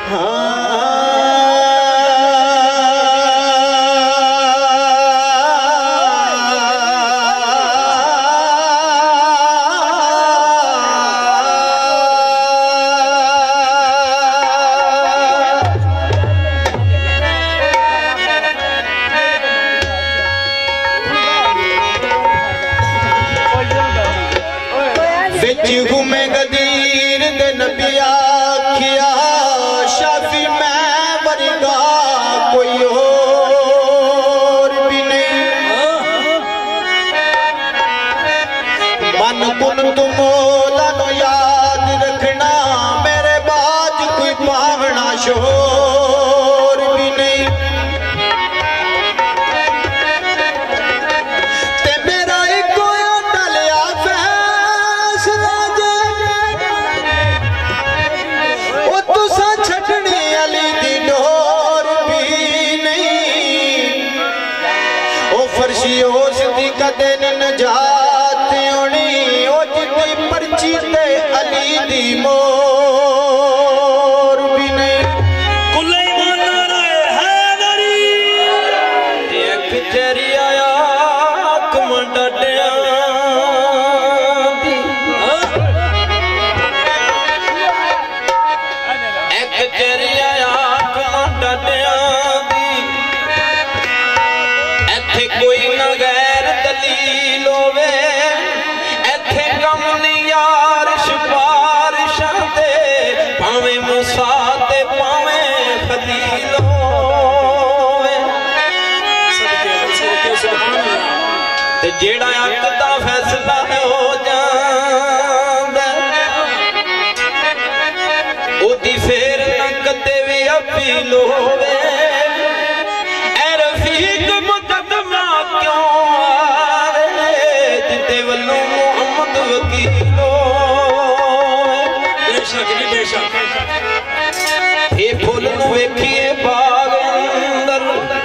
घूमे गदीर दे नबी आखिया शाफी मैं वर्गा कोई और भी नहीं। मन कुन तुम मौला नो याद रखना मेरे बाद कोई पावना शोर भी नहीं। ते मेरा एक टलिया फैसला छटनी अली दी डोर भी नहीं। ओ फर्शी होश दी कदे नजात होनी ओ जिदी पर्ची ते अली दी मोर भी नहीं। कुले माना हैदरी एक जरिया कमंडया कोई न गैर दलील होवे एथे कम नहीं यार सिफारिशां ते भावे मूसा ते भावे खलील होवे। ते जेड़ा हक दा फैसला हो जांदा ओदी फेर न कदे भी अपील होवे। फुल वेखिए बाग अंदर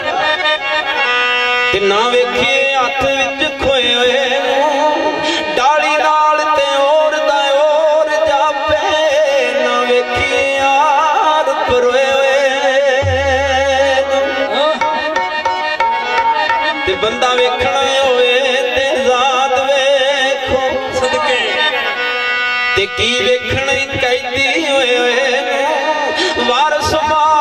ते ना वेखिए हथ विच खोए होए डाली नाल ते और दा और जापे ना वेखिए यार परोए होए ते बंदा वेखना होए ते जात वेखो सदके ते की वेखना कैदी होए वारस